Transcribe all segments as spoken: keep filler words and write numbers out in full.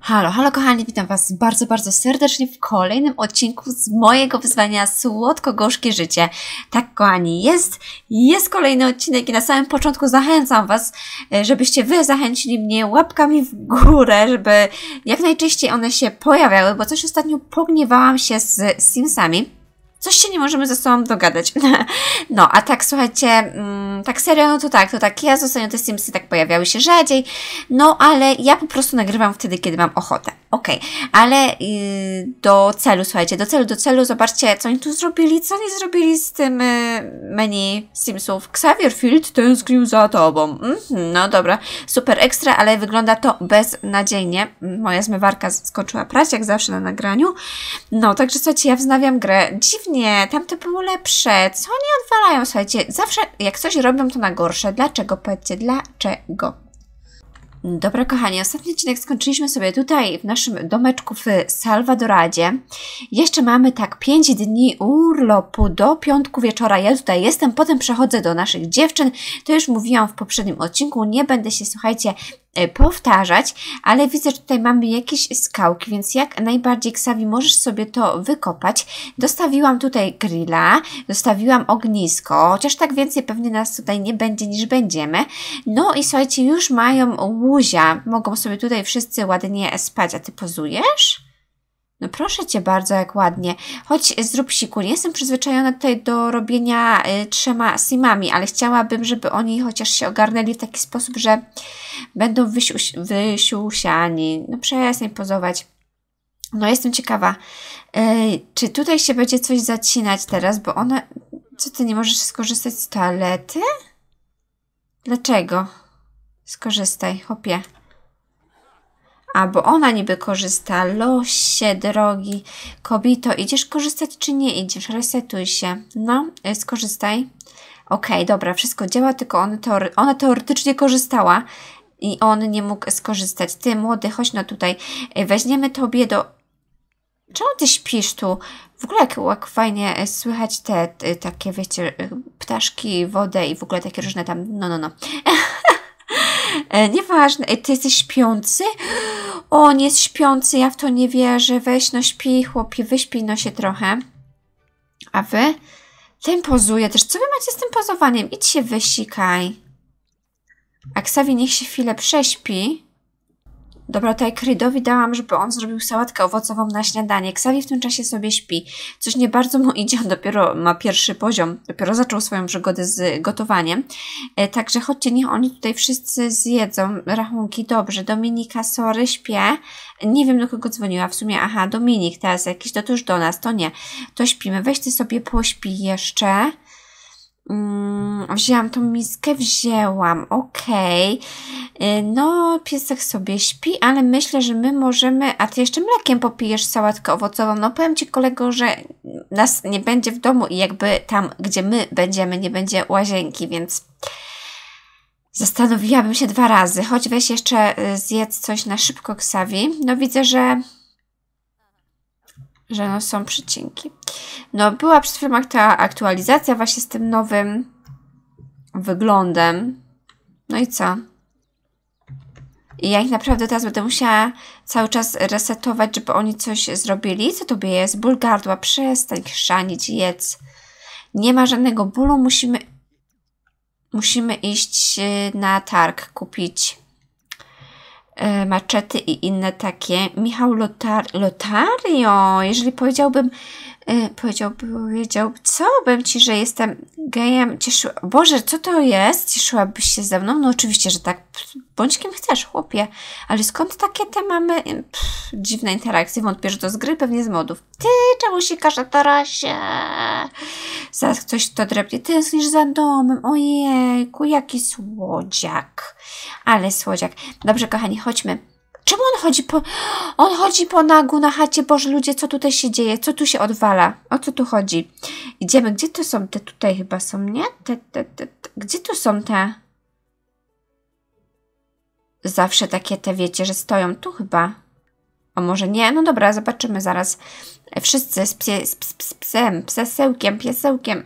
Halo, halo kochani, witam Was bardzo, bardzo serdecznie w kolejnym odcinku z mojego wyzwania Słodko-Gorzkie Życie. Tak kochani, jest, jest kolejny odcinek i na samym początku zachęcam Was, żebyście Wy zachęcili mnie łapkami w górę, żeby jak najczęściej one się pojawiały, bo coś ostatnio pogniewałam się z Simsami. Coś się nie możemy ze sobą dogadać. No, a tak słuchajcie, mm, tak serio, no to tak, to tak, ja ostatnio te Simsy tak pojawiały się rzadziej, no ale ja po prostu nagrywam wtedy, kiedy mam ochotę. Okej, okay. Ale yy, do celu, słuchajcie, do celu, do celu, zobaczcie, co oni tu zrobili, co oni zrobili z tym yy, menu Simsów. Xavier Field tęsknił za tobą. Mm -hmm, no dobra, super ekstra, ale wygląda to beznadziejnie. Moja zmywarka skoczyła prać, jak zawsze na nagraniu. No, także słuchajcie, ja wznawiam grę. Dziwnie, tamte było lepsze. Co oni odwalają, słuchajcie, zawsze jak coś robią, to na gorsze. Dlaczego? Powiedzcie, dlaczego? Dobra kochani, ostatni odcinek skończyliśmy sobie tutaj w naszym domeczku w Salvadoradzie. Jeszcze mamy tak pięć dni urlopu do piątku wieczora. Ja tutaj jestem, potem przechodzę do naszych dziewczyn. To już mówiłam w poprzednim odcinku, nie będę się, słuchajcie, powtarzać, ale widzę, że tutaj mamy jakieś skałki, więc jak najbardziej, Xavi, możesz sobie to wykopać. Dostawiłam tutaj grilla, dostawiłam ognisko, chociaż tak więcej pewnie nas tutaj nie będzie niż będziemy. No i słuchajcie, już mają łuzia, mogą sobie tutaj wszyscy ładnie spać. A ty pozujesz? No proszę Cię bardzo, jak ładnie. Chodź, zrób siku. Nie jestem przyzwyczajona tutaj do robienia y, trzema simami, ale chciałabym, żeby oni chociaż się ogarnęli w taki sposób, że będą wysiuś, wysiusiani. No przestań pozować. No jestem ciekawa, y, czy tutaj się będzie coś zacinać teraz, bo one... Co, Ty nie możesz skorzystać z toalety? Dlaczego? Skorzystaj, chłopie. A, bo ona niby korzysta. Losie, drogi kobito, idziesz korzystać czy nie idziesz? Resetuj się. No, skorzystaj. Okej, okay, dobra, wszystko działa, tylko ona, teory ona teoretycznie korzystała i on nie mógł skorzystać. Ty, młody, chodź no tutaj. Weźmiemy tobie do... Czemu ty śpisz tu? W ogóle jak, jak fajnie słychać te, te takie, wiecie, ptaszki, wodę i w ogóle takie różne tam... No, no, no. E, nieważne, e, ty jesteś śpiący? O, nie jest śpiący, ja w to nie wierzę. Weź no śpi, chłopie, wyśpij no się trochę. A wy? Ten pozuje też. Co wy macie z tym pozowaniem? Idź się wysikaj. A Xavi niech się chwilę prześpi. Dobra, tutaj Krydowi dałam, żeby on zrobił sałatkę owocową na śniadanie. Xavi w tym czasie sobie śpi. Coś nie bardzo mu idzie, on dopiero ma pierwszy poziom. Dopiero zaczął swoją przygodę z gotowaniem. E, także chodźcie, niech oni tutaj wszyscy zjedzą rachunki. Dobrze, Dominika, sorry, śpię. Nie wiem, do kogo dzwoniła w sumie. Aha, Dominik teraz jakiś, to, to już do nas, to nie. To śpimy. Weź ty sobie pośpi jeszcze. Mm, wzięłam tą miskę, wzięłam, okej. Okay. No, piesek sobie śpi, ale myślę, że my możemy... A ty jeszcze mlekiem popijesz sałatkę owocową. No powiem Ci, kolego, że nas nie będzie w domu i jakby tam, gdzie my będziemy, nie będzie łazienki, więc zastanowiłabym się dwa razy. Chodź, weź jeszcze zjedz coś na szybko, Xavi. No widzę, że że no są przycinki. No była przed chwilą ta aktualizacja właśnie z tym nowym wyglądem. No i co? I ja ich naprawdę teraz będę musiała cały czas resetować, żeby oni coś zrobili. Co tobie jest? Ból gardła, przestań chrzanić, jedz. Nie ma żadnego bólu, musimy musimy iść na targ, kupić maczety i inne takie. Michał Lotar Lotario, jeżeli powiedziałbym, yy, powiedziałby, powiedział, co bym Ci, że jestem gejem, cieszyła, Boże, co to jest? Cieszyłabyś się ze mną? No oczywiście, że tak. Bądź kim chcesz, chłopie. Ale skąd takie te mamy Pff, dziwne interakcje? Wątpię, że to z gry, pewnie z modów. Ty, czemu sikasz na tarasie? Zaraz ktoś to drepnie. Tęsknisz za domem. Ojejku, jaki słodziak. Ale słodziak. Dobrze, kochani, chodźmy. Czemu on chodzi po... On chodzi po nagu na chacie. Boże, ludzie, co tutaj się dzieje? Co tu się odwala? O co tu chodzi? Idziemy. Gdzie to są te? Tutaj chyba są, nie? Te, te, te, te. Gdzie tu są te? Zawsze takie te, wiecie, że stoją tu chyba. A może nie? No dobra, zobaczymy zaraz. Wszyscy z, psie, z, z, z psem, psesełkiem, piesełkiem.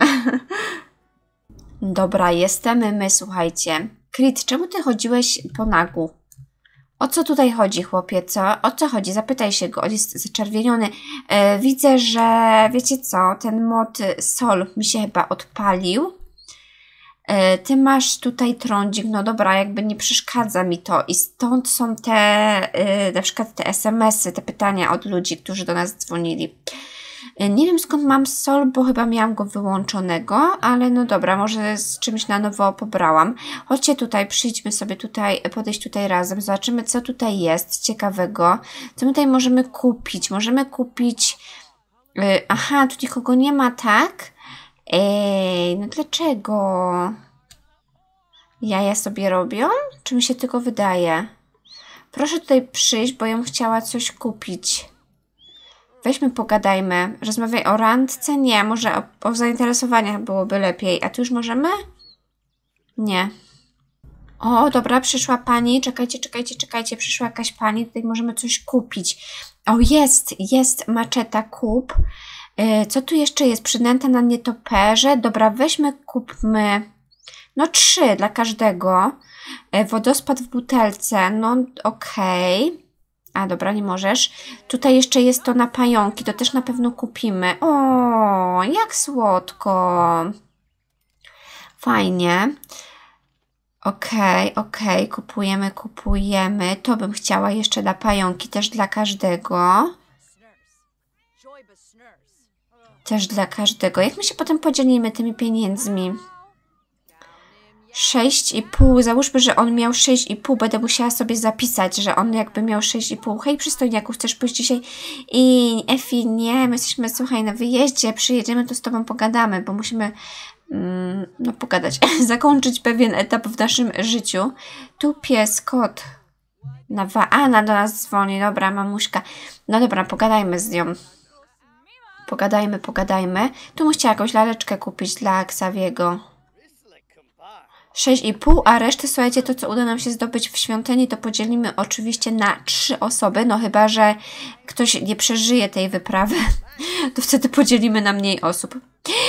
Dobra, jesteśmy my, słuchajcie. Krit, czemu ty chodziłeś po nagu? O co tutaj chodzi, chłopie, co? O co chodzi? Zapytaj się go, on jest zaczerwieniony. E, widzę, że wiecie co, ten mod Sol mi się chyba odpalił. E, ty masz tutaj trądzik, no dobra, jakby nie przeszkadza mi to i stąd są te, e, na przykład te es em esy, te pytania od ludzi, którzy do nas dzwonili. E, nie wiem skąd mam Sol, bo chyba miałam go wyłączonego, ale no dobra, może z czymś na nowo pobrałam. Chodźcie tutaj, przyjdźmy sobie tutaj, podejść tutaj razem, zobaczymy co tutaj jest ciekawego, co my tutaj możemy kupić. Możemy kupić, e, aha, tu nikogo nie ma, tak? Ej, no dlaczego? Jaja sobie robią? Czy mi się tylko wydaje? Proszę tutaj przyjść, bo ja bym chciała coś kupić. Weźmy, pogadajmy. Rozmawiaj o randce? Nie, może o, o zainteresowaniach byłoby lepiej. A tu już możemy? Nie. O, dobra, przyszła pani. Czekajcie, czekajcie, czekajcie. Przyszła jakaś pani. Tutaj możemy coś kupić. O, jest, jest maczeta, kup. Co tu jeszcze jest? Przynęta na nietoperze. Dobra, weźmy, kupmy, no trzy dla każdego. Wodospad w butelce. No okej. Okay. A dobra, nie możesz. Tutaj jeszcze jest to na pająki. To też na pewno kupimy. O, jak słodko. Fajnie. Okej, okay, okej. Okay. Kupujemy, kupujemy. To bym chciała jeszcze dla pająki. Też dla każdego. Też dla każdego. Jak my się potem podzielimy tymi pieniędzmi? sześć i pół. Załóżmy, że on miał sześć i pół. Będę musiała sobie zapisać, że on jakby miał sześć i pół. Hej, przystojniaku, chcesz pójść dzisiaj? I Efi, nie, my jesteśmy, słuchaj, na wyjeździe. Przyjedziemy, to z tobą pogadamy, bo musimy mm, no pogadać. Zakończyć pewien etap w naszym życiu. Tu pies, kot. Nawa Ana do nas dzwoni. Dobra, mamuśka. No dobra, pogadajmy z nią. Pogadajmy, pogadajmy. Tu bym chciała jakąś laleczkę kupić dla Xaviego. sześć i pół, a resztę, słuchajcie, to co uda nam się zdobyć w świątyni, to podzielimy oczywiście na trzy osoby. No chyba, że ktoś nie przeżyje tej wyprawy, to wtedy podzielimy na mniej osób.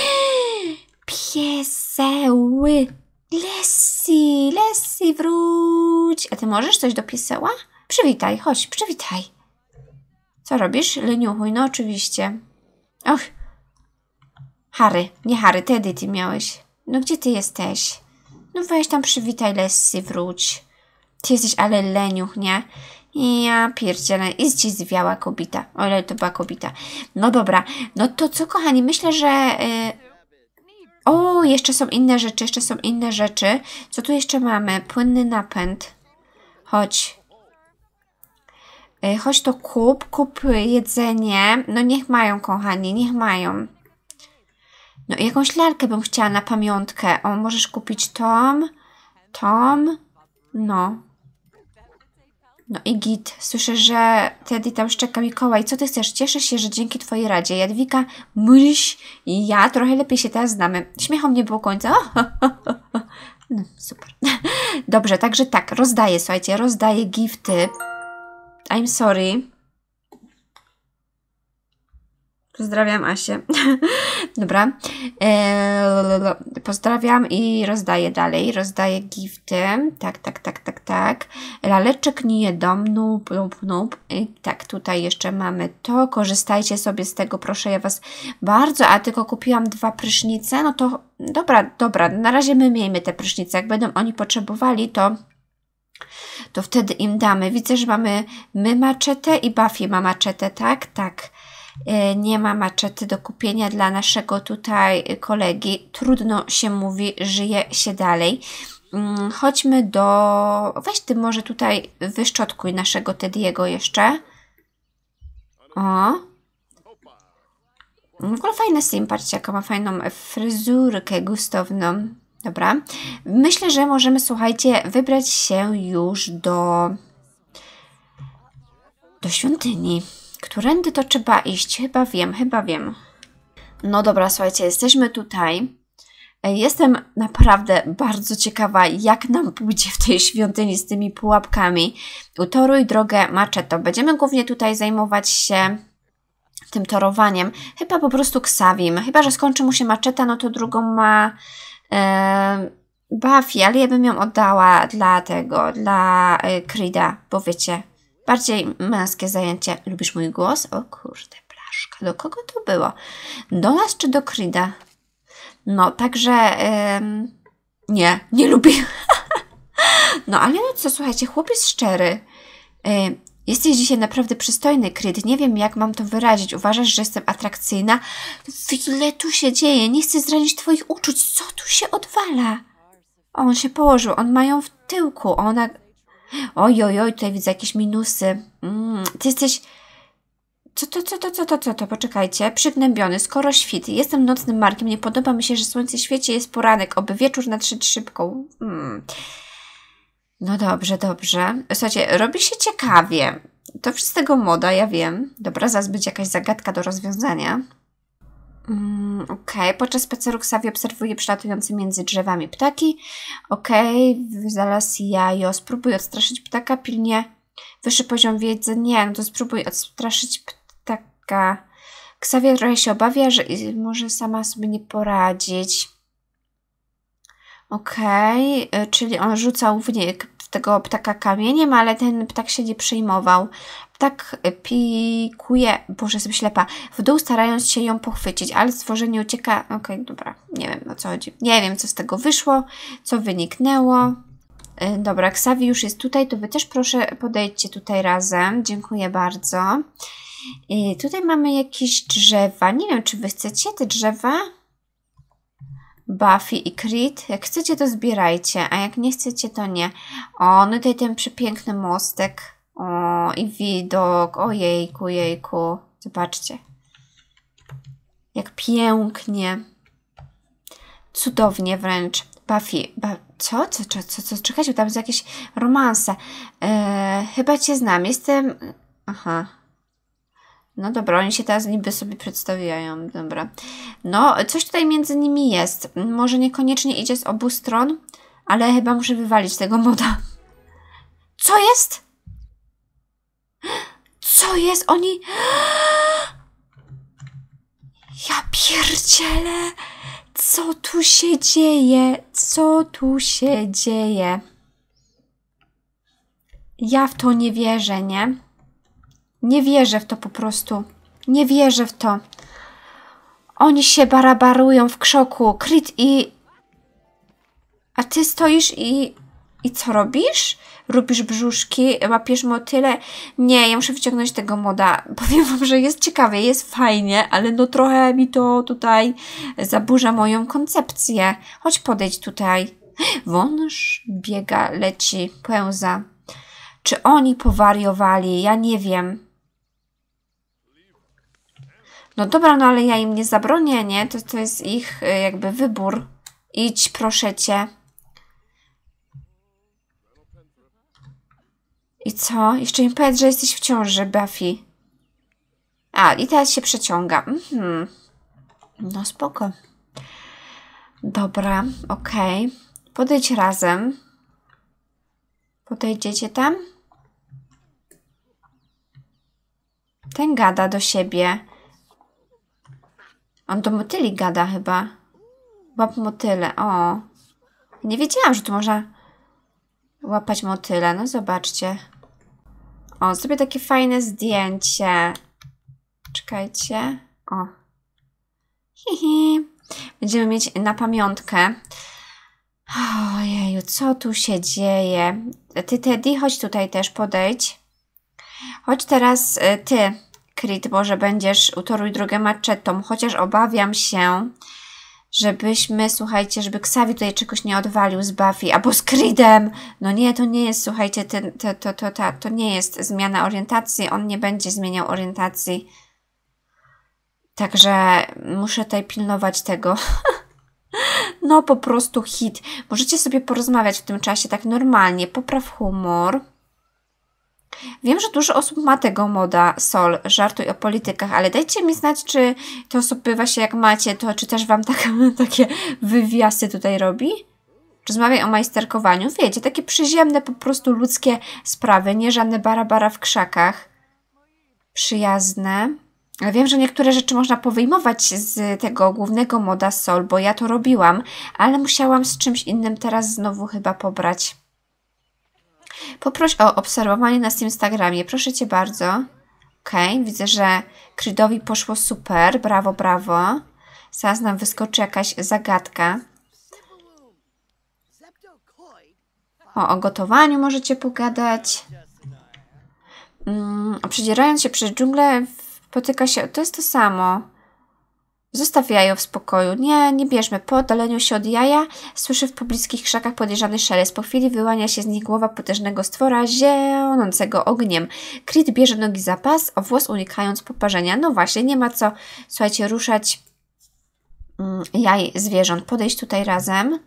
Pieseły! Lessie! Lessie, wróć! A ty możesz coś do pieseła? Przywitaj, chodź, przywitaj. Co robisz? Leniuchuj, no oczywiście. Och, Harry, nie Harry, Teddy ty miałeś. No gdzie ty jesteś? No weź tam przywitaj, Lessie, wróć. Ty jesteś ale leniuch, nie? Ja pierdzielę, jest ci zwiała kobita. O ile to była kobita. No dobra, no to co, kochani, myślę, że... Yy... O, jeszcze są inne rzeczy, jeszcze są inne rzeczy. Co tu jeszcze mamy? Płynny napęd. Chodź. Yy, chodź to kup, kup jedzenie. No niech mają, kochani, niech mają. No i jakąś lalkę bym chciała na pamiątkę. O, możesz kupić Tom. Tom. No. No i git. Słyszę, że Teddy tam szczeka Mikołaj. Co ty chcesz? Cieszę się, że dzięki twojej radzie Jadwiga, Myś i ja trochę lepiej się teraz znamy. Śmiechom nie było końca. No, super. Dobrze, także tak, rozdaję, słuchajcie, rozdaję gifty. I'm sorry. Pozdrawiam Asię. Dobra. Eee, pozdrawiam i rozdaję dalej. Rozdaję gifty. Tak, tak, tak, tak, tak. Laleczek nie jedą. Nup, nup, nup. I tak, tutaj jeszcze mamy to. Korzystajcie sobie z tego, proszę ja was bardzo. A tylko kupiłam dwa prysznice. No to dobra, dobra. Na razie my miejmy te prysznice. Jak będą oni potrzebowali, to to wtedy im damy. Widzę, że mamy my maczetę i Buffy ma maczetę, tak? Tak. Nie ma maczety do kupienia dla naszego tutaj kolegi. Trudno się mówi, żyje się dalej. Chodźmy do... Weź ty może tutaj wyszczotkuj naszego Teddy'ego jeszcze. O. W ogóle fajny sim, patrzcie jaką ma fajną fryzurkę gustowną. Dobra. Myślę, że możemy, słuchajcie, wybrać się już do... do świątyni. Którędy to trzeba iść? Chyba wiem, chyba wiem. No dobra, słuchajcie, jesteśmy tutaj. Jestem naprawdę bardzo ciekawa, jak nam pójdzie w tej świątyni z tymi pułapkami. Utoruj drogę maczetą. Będziemy głównie tutaj zajmować się tym torowaniem. Chyba po prostu Ksawim. Chyba że skończy mu się maczeta, no to drugą ma... E, Buffy, ale ja bym ją oddała dla tego, dla y, Creeda, bo wiecie, bardziej męskie zajęcie. Lubisz mój głos? O kurde, blaszka. Do kogo to było? Do nas czy do Creeda? No, także ym, nie, nie lubię. No, ale no co, słuchajcie, chłop jest szczery. Yy, jesteś dzisiaj naprawdę przystojny, Creed. Nie wiem, jak mam to wyrazić. Uważasz, że jestem atrakcyjna? Ile tu się dzieje? Nie chcę zranić twoich uczuć. Co tu się odwala? O, on się położył. On ma ją w tyłku. Ona... Oj, oj, oj, tutaj widzę jakieś minusy. Mm, ty jesteś... Co to, co to, co to, co to? Poczekajcie. Przygnębiony, skoro świt. Jestem nocnym markiem. Nie podoba mi się, że słońce świeci, jest poranek. Oby wieczór nadszedł szybko. Mm. No dobrze, dobrze. Słuchajcie, robi się ciekawie. To wszystkiego moda, ja wiem. Dobra, zaraz będzie jakaś zagadka do rozwiązania. Mm, Okej, okay. Podczas spaceru Xavi obserwuje przelatujące między drzewami ptaki. Okej, okay. Znalazł jajo. Spróbuj odstraszyć ptaka pilnie. Wyższy poziom wiedzy. Nie, no to spróbuj odstraszyć ptaka. Xavi trochę się obawia, że może sama sobie nie poradzić. Okej, okay. Czyli on rzucał w, nie, w tego ptaka kamieniem, ale ten ptak się nie przejmował. Ptak pikuje, Boże, jestem ślepa, w dół, starając się ją pochwycić, ale stworzenie ucieka. Okej, okay, dobra, nie wiem, o co chodzi. Nie wiem, co z tego wyszło, co wyniknęło. Yy, dobra, Xavi już jest tutaj, to wy też proszę podejdźcie tutaj razem. Dziękuję bardzo. Yy, tutaj mamy jakieś drzewa. Nie wiem, czy wy chcecie te drzewa? Buffy i Creed. Jak chcecie, to zbierajcie, a jak nie chcecie, to nie. O, no tutaj ten przepiękny mostek. O, i widok. Ojejku, jejku. Zobaczcie. Jak pięknie. Cudownie wręcz. Buffy. Ba co? Co, co, co, co? Czekajcie, tam jest jakieś romanse. Eee, chyba cię znam. Jestem... Aha. No dobra, oni się teraz niby sobie przedstawiają. Dobra. No, coś tutaj między nimi jest. Może niekoniecznie idzie z obu stron, ale chyba muszę wywalić tego moda. Co jest? Co jest? Oni... Ja pierdzielę! Co tu się dzieje? Co tu się dzieje? Ja w to nie wierzę, nie? Nie wierzę w to po prostu. Nie wierzę w to. Oni się barabarują w krzoku. Creed i... A ty stoisz i... I co robisz? Robisz brzuszki, łapiesz motyle? Nie, ja muszę wyciągnąć tego moda. Powiem wam, że jest ciekawie, jest fajnie, ale no trochę mi to tutaj zaburza moją koncepcję. Chodź podejdź tutaj. Wąż biega, leci, pełza. Czy oni powariowali? Ja nie wiem. No dobra, no ale ja im nie zabronię, nie? To, to jest ich jakby wybór. Idź, proszę cię. I co? Jeszcze im powiedz, że jesteś w ciąży, Buffy. A, i teraz się przeciąga. Mhm. No spoko. Dobra, okej. Okay. Podejdź razem. Podejdziecie tam? Ten gada do siebie. On do motyli gada chyba. Łap motyle, o. Nie wiedziałam, że tu można łapać motyle. No zobaczcie. O, zrobię takie fajne zdjęcie. Czekajcie. O. Hihi. Będziemy mieć na pamiątkę. Ojeju, co tu się dzieje? Ty, Teddy, chodź tutaj też, podejdź. Chodź teraz ty, Creed, może będziesz utoruj drogę maczetą, chociaż obawiam się, żebyśmy, słuchajcie, żeby Xavi tutaj czegoś nie odwalił z Buffy, albo z Creedem. No nie, to nie jest, słuchajcie, ten, to, to, to, to, to nie jest zmiana orientacji, on nie będzie zmieniał orientacji. Także muszę tutaj pilnować tego. No po prostu hit. Możecie sobie porozmawiać w tym czasie tak normalnie, popraw humor. Wiem, że dużo osób ma tego moda, Sol, żartuj o politykach, ale dajcie mi znać, czy te osoby właśnie jak macie, to czy też wam tak, takie wywiasy tutaj robi? Rozmawiaj o majsterkowaniu, wiecie, takie przyziemne po prostu ludzkie sprawy, nie żadne barabara w krzakach. Przyjazne. Wiem, że niektóre rzeczy można powyjmować z tego głównego moda Sol, bo ja to robiłam, ale musiałam z czymś innym teraz znowu chyba pobrać. Poproś o obserwowanie nas w Instagramie, proszę Cię bardzo. Okej, okay, widzę, że Creedowi poszło super, brawo, brawo. Zaraz nam wyskoczy jakaś zagadka. O, o gotowaniu możecie pogadać. Mm, przedzierając się przez dżunglę, potyka się... To jest to samo. Zostaw jajo w spokoju. Nie, nie bierzmy. Po oddaleniu się od jaja słyszy w pobliskich krzakach podejrzany szelest. Po chwili wyłania się z nich głowa potężnego stwora zionącego ogniem. Creed bierze nogi za pas, o włos unikając poparzenia. No właśnie, nie ma co, słuchajcie, ruszać mm, jaj zwierząt. Podejść tutaj razem.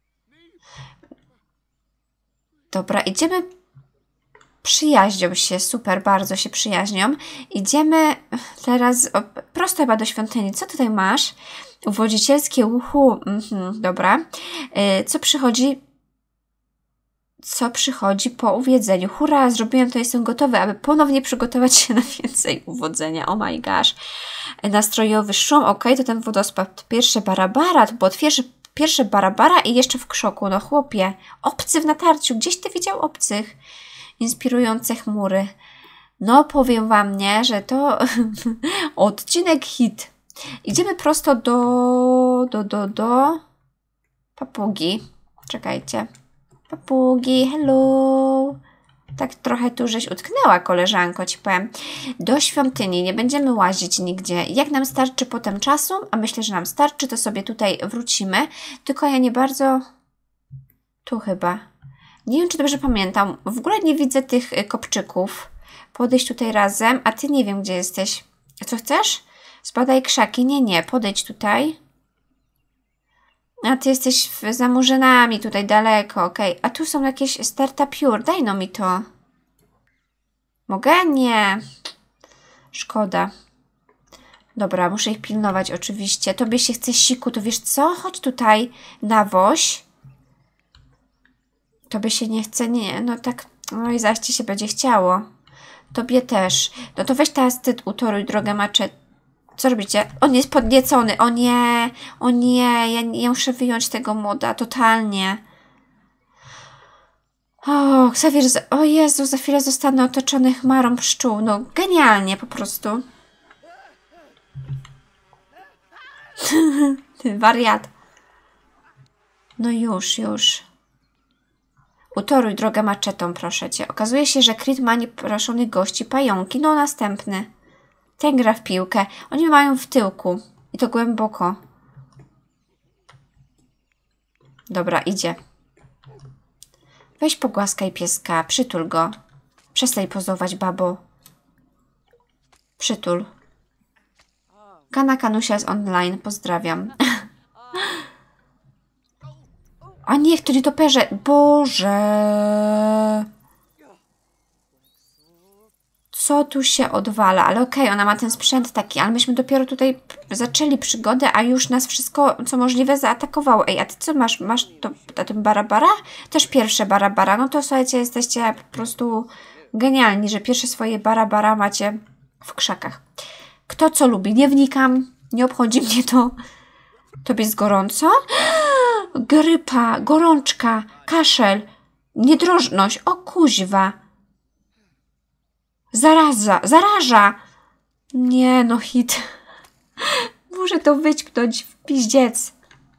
Dobra, idziemy... Przyjaźnią się, super, bardzo się przyjaźnią. Idziemy teraz o, prosto chyba do świątyni. Co tutaj masz? Uwodzicielskie uchu. Mhm, dobra. Yy, co przychodzi? Co przychodzi po uwiedzeniu? Hurra, zrobiłem to, jestem gotowy, aby ponownie przygotować się na więcej uwodzenia. Oh my gosh. Nastrojowy szum, ok, to ten wodospad. Pierwsze barabara, to było pierwsze, pierwsze barabara i jeszcze w krzoku. No chłopie, obcy w natarciu. Gdzieś ty widział obcych? Inspirujące chmury. No, powiem Wam, nie, że to odcinek hit. Idziemy prosto do, do, do, do papugi. Czekajcie. Papugi, hello. Tak trochę tu żeś utknęła, koleżanko, ci powiem. Do świątyni, nie będziemy łazić nigdzie. Jak nam starczy potem czasu, a myślę, że nam starczy, to sobie tutaj wrócimy. Tylko ja nie bardzo... Tu chyba... Nie wiem, czy dobrze pamiętam. W ogóle nie widzę tych kopczyków. Podejdź tutaj razem, a Ty nie wiem, gdzie jesteś. Co chcesz? Zbadaj krzaki. Nie, nie. Podejdź tutaj. A Ty jesteś w, za murzynami, tutaj daleko. Okej. Okay. A tu są jakieś sterta piór. Daj no mi to. Mogę? Nie. Szkoda. Dobra, muszę ich pilnować oczywiście. Tobie się chce siku, to wiesz co? Chodź tutaj na woś. Tobie się nie chce, nie, no tak, no i zaś ci się będzie chciało. Tobie też. No to weź teraz ty utoruj drogę maczet. Co robicie? On jest podniecony, o nie, o nie, ja nie muszę wyjąć tego moda, totalnie. O, Xavier, o Jezu, za chwilę zostanę otoczony chmarą pszczół, no genialnie po prostu. Ty wariat. No już, już. Utoruj drogę maczetą, proszę Cię. Okazuje się, że Creed ma nieproszonych gości pająki. No, następny. Ten gra w piłkę. Oni mają w tyłku. I to głęboko. Dobra, idzie. Weź pogłaskaj pieska. Przytul go. Przestań pozować, babo. Przytul. Kana Kanusia z online. Pozdrawiam. A niech to nie toperze. Boże. Co tu się odwala? Ale okej, okay, ona ma ten sprzęt taki, ale myśmy dopiero tutaj zaczęli przygodę, a już nas wszystko, co możliwe, zaatakowało. Ej, a ty co masz? Masz to, to ten barabara? Też pierwsze barabara. No to słuchajcie, jesteście po prostu genialni, że pierwsze swoje barabara macie w krzakach. Kto co lubi? Nie wnikam. Nie obchodzi mnie to. Tobie jest gorąco? Grypa, gorączka, kaszel, niedrożność, o kuźwa. Zaraza, zaraża. Nie no, hit. Muszę to wyćpnąć w piździec.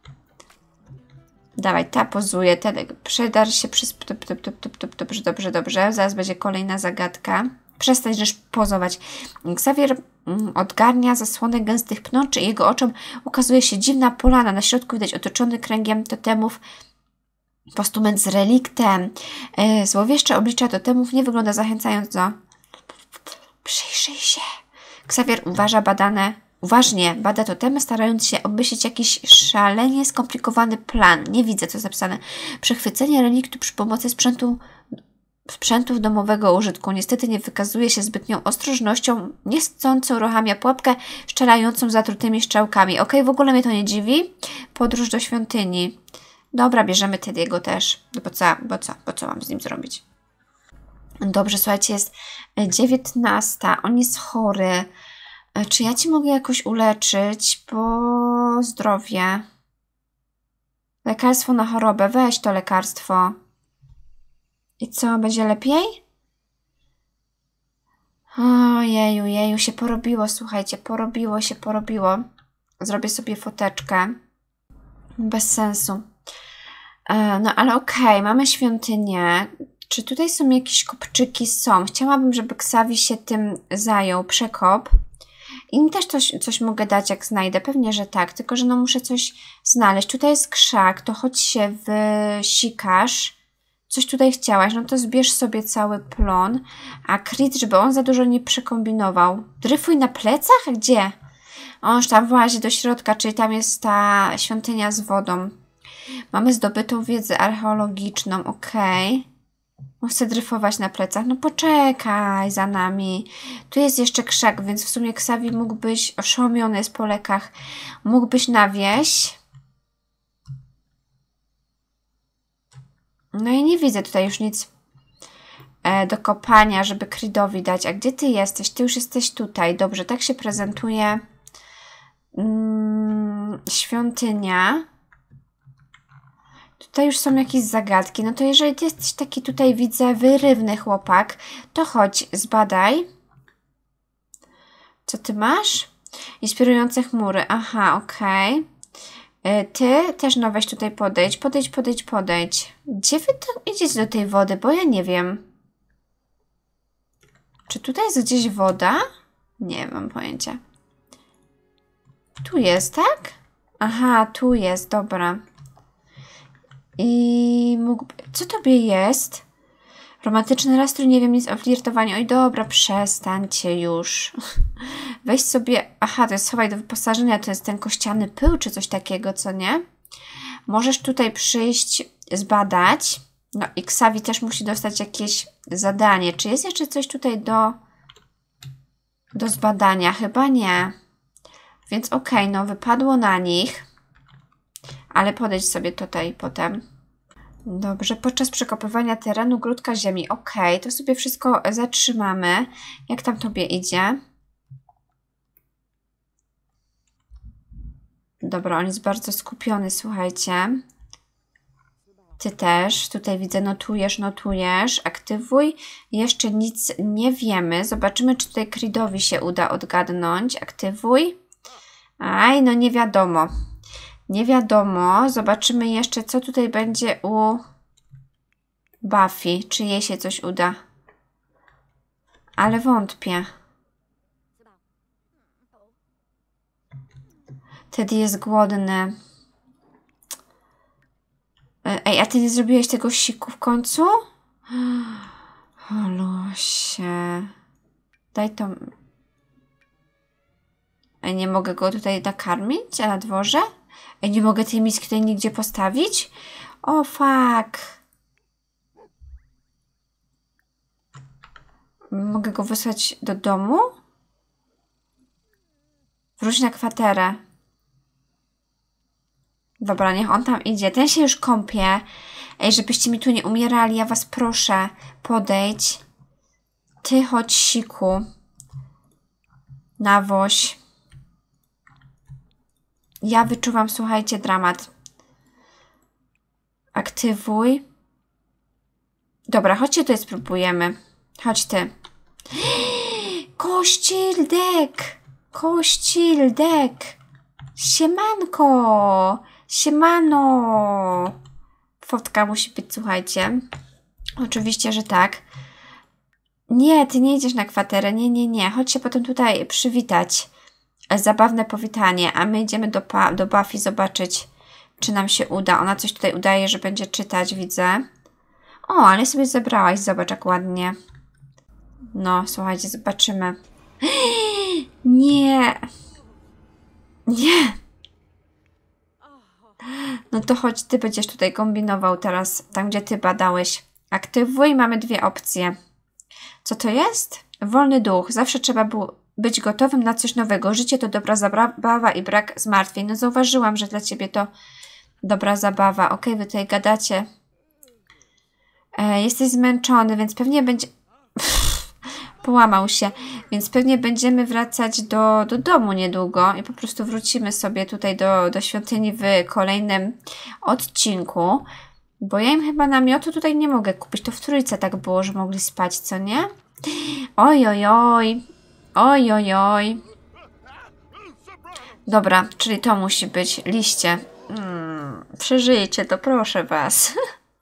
Dawaj, ta pozuje, ten przedar się przez... Dobrze, dobrze, dobrze. Zaraz będzie kolejna zagadka. Przestań żeż pozować. Xavier odgarnia zasłonę gęstych pnączy i jego oczom ukazuje się dziwna polana. Na środku widać otoczony kręgiem totemów postument z reliktem. E, złowieszcze oblicza totemów nie wygląda zachęcająco. Przyjrzyj się. Xavier uważa badane, uważnie bada totemy, starając się obmyślić jakiś szalenie skomplikowany plan. Nie widzę, co zapisane. Przechwycenie reliktu przy pomocy sprzętu sprzętów domowego użytku. Niestety nie wykazuje się zbytnią ostrożnością, niechcąco uruchamia pułapkę szczelającą zatrutymi strzałkami. Okej, okay, w ogóle mnie to nie dziwi. Podróż do świątyni. Dobra, bierzemy Tediego też. Bo co, bo co, bo co mam z nim zrobić? Dobrze, słuchajcie, jest dziewiętnasta. On jest chory. E, czy ja ci mogę jakoś uleczyć? Bo zdrowie. Lekarstwo na chorobę. Weź to lekarstwo. I co? Będzie lepiej? Ojeju, jeju, się porobiło, słuchajcie. Porobiło się, porobiło. Zrobię sobie foteczkę. Bez sensu. E, no ale okej, okay, mamy świątynię. Czy tutaj są jakieś kopczyki? Są. Chciałabym, żeby Xavi się tym zajął. Przekop. Im też coś, coś mogę dać, jak znajdę. Pewnie, że tak. Tylko, że no muszę coś znaleźć. Tutaj jest krzak. To chodź się wysikasz. Coś tutaj chciałaś. No to zbierz sobie cały plon. A Crit, żeby on za dużo nie przekombinował. Dryfuj na plecach? Gdzie? On już tam włazi do środka, czyli tam jest ta świątynia z wodą. Mamy zdobytą wiedzę archeologiczną. Okej. Okay. On chce dryfować na plecach. No poczekaj za nami. Tu jest jeszcze krzak, więc w sumie Xavi mógłbyś, oszołomiony jest po lekach, mógłbyś na wieś. No i nie widzę tutaj już nic e, do kopania, żeby Cridowi dać. A gdzie ty jesteś? Ty już jesteś tutaj. Dobrze, tak się prezentuje mm, świątynia. Tutaj już są jakieś zagadki. No to jeżeli ty jesteś taki tutaj, widzę, wyrywny chłopak, to chodź, zbadaj. Co ty masz? Inspirujące chmury. Aha, okej. Okay. Ty też no weź tutaj podejdź. Podejdź, podejdź, podejdź. Gdzie wy to idziecie do tej wody? Bo ja nie wiem. Czy tutaj jest gdzieś woda? Nie mam pojęcia. Tu jest, tak? Aha, tu jest, dobra. I mógłby... Co tobie jest? Romantyczny nastrój, nie wiem nic o flirtowaniu. Oj, dobra, przestańcie już. Weź sobie... Aha, to jest schowaj do wyposażenia, to jest ten kościany pył, czy coś takiego, co nie? Możesz tutaj przyjść, zbadać. No i Xavi też musi dostać jakieś zadanie. Czy jest jeszcze coś tutaj do... do zbadania? Chyba nie. Więc okej, okay, no wypadło na nich. Ale podejdź sobie tutaj potem. Dobrze, podczas przekopywania terenu grudka ziemi. Ok, to sobie wszystko zatrzymamy. Jak tam tobie idzie? Dobra, on jest bardzo skupiony, słuchajcie. Ty też. Tutaj widzę, notujesz, notujesz. Aktywuj. Jeszcze nic nie wiemy. Zobaczymy, czy tutaj Cridowi się uda odgadnąć. Aktywuj. Aj, no nie wiadomo. Nie wiadomo. Zobaczymy jeszcze, co tutaj będzie u Buffy. Czy jej się coś uda. Ale wątpię. Teddy jest głodny. Ej, a ty nie zrobiłeś tego siku w końcu? O losie. Daj to... Ej, nie mogę go tutaj nakarmić? A na dworze? Ej, nie mogę tej miski tutaj nigdzie postawić? O, fuck. Mogę go wysłać do domu? Wróć na kwaterę. Dobra, niech on tam idzie. Ten się już kąpie. Ej, żebyście mi tu nie umierali, ja was proszę. Podejdź. Ty chodź, siku. Nawoź. Ja wyczuwam, słuchajcie, dramat. Aktywuj. Dobra, chodźcie tutaj spróbujemy. Chodź ty. Kościldek! Kościldek! Siemanko! Siemano! Fotka musi być, słuchajcie. Oczywiście, że tak. Nie, ty nie idziesz na kwaterę. Nie, nie, nie. Chodź się potem tutaj przywitać. Zabawne powitanie. A my idziemy do, do Buffy zobaczyć, czy nam się uda. Ona coś tutaj udaje, że będzie czytać, widzę. O, ale sobie zebrałaś. Zobacz, jak ładnie. No, słuchajcie, zobaczymy. Nie. Nie. No to chodź, ty będziesz tutaj kombinował teraz, tam gdzie ty badałeś. Aktywuj, mamy dwie opcje. Co to jest? Wolny duch. Zawsze trzeba było być gotowym na coś nowego. Życie to dobra zabawa i brak zmartwień. No zauważyłam, że dla ciebie to dobra zabawa. Okej, wy tutaj gadacie. E, jesteś zmęczony, więc pewnie będzie... połamał się, więc pewnie będziemy wracać do, do domu niedługo i po prostu wrócimy sobie tutaj do, do świątyni w kolejnym odcinku, bo ja im chyba namiotu tutaj nie mogę kupić. To w trójce tak było, że mogli spać, co nie? Oj, oj, oj. Oj, oj, oj. Dobra, czyli to musi być. Liście. Hmm, przeżyjcie to, proszę was.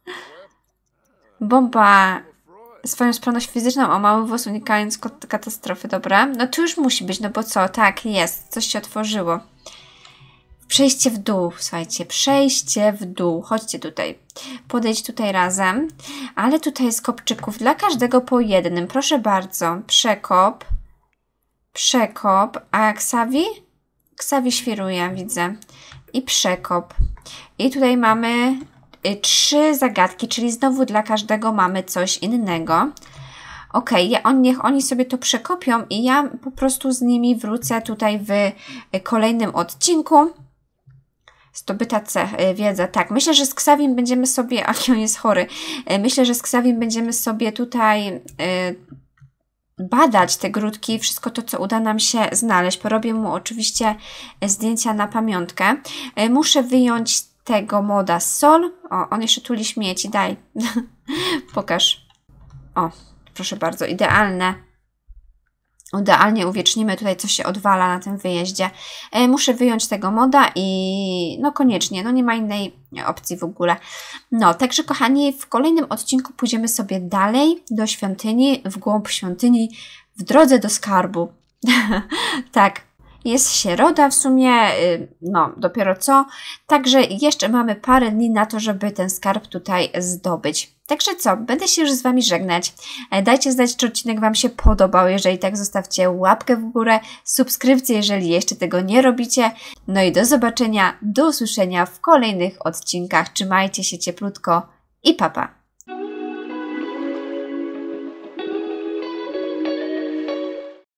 Bomba. Swoją sprawność fizyczną o mały włos, unikając katastrofy. Dobra, no tu już musi być, no bo co? Tak, jest. Coś się otworzyło. Przejście w dół, słuchajcie, przejście w dół. Chodźcie tutaj. Podejdź tutaj razem. Ale tutaj jest kopczyków dla każdego po jednym. Proszę bardzo. Przekop. Przekop. A Ksawi? Ksawi świruje, widzę. I przekop. I tutaj mamy y, trzy zagadki, czyli znowu dla każdego mamy coś innego. Ok, ja, on, niech oni sobie to przekopią i ja po prostu z nimi wrócę tutaj w y, kolejnym odcinku. Zdobyta cech, wiedza. Tak, myślę, że z Ksawim będziemy sobie, a on jest chory, myślę, że z Ksawim będziemy sobie tutaj y, badać te grudki, wszystko to, co uda nam się znaleźć. Porobię mu oczywiście zdjęcia na pamiątkę. Y, muszę wyjąć tego moda Sol. O, on jeszcze tuli śmieci, daj. Pokaż. O, proszę bardzo, idealne. Idealnie uwiecznimy tutaj, co się odwala na tym wyjeździe. E, muszę wyjąć tego moda i no koniecznie, no nie ma innej opcji w ogóle. No, także kochani, w kolejnym odcinku pójdziemy sobie dalej do świątyni, w głąb świątyni, w drodze do skarbu. Tak, jest środa w sumie, no dopiero co, także jeszcze mamy parę dni na to, żeby ten skarb tutaj zdobyć. Także co, będę się już z Wami żegnać. Dajcie znać, czy odcinek Wam się podobał. Jeżeli tak, zostawcie łapkę w górę, subskrypcję, jeżeli jeszcze tego nie robicie. No i do zobaczenia, do usłyszenia w kolejnych odcinkach. Trzymajcie się cieplutko i pa pa!